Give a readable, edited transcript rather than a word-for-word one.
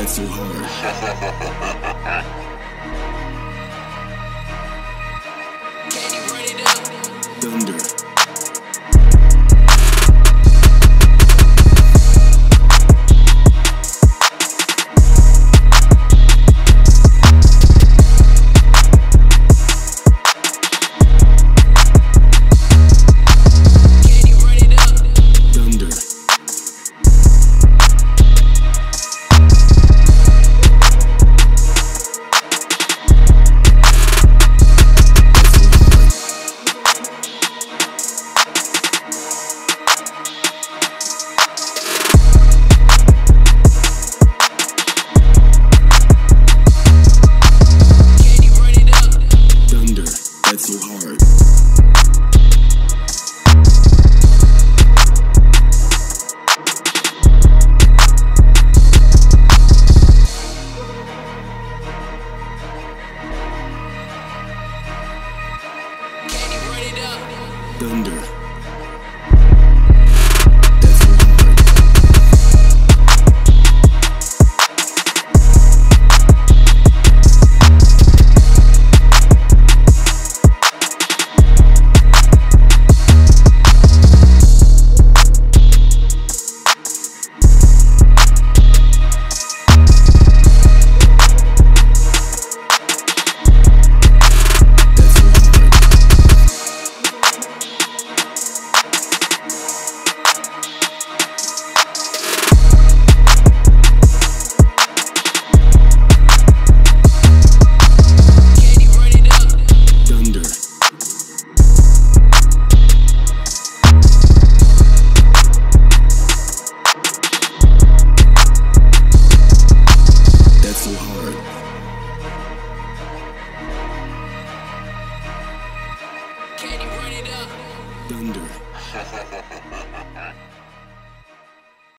That's so hard. Can you run it up? Thunder. That's so hard. Can you run it up? Thunder. So hard. Can you run it up? Thunder.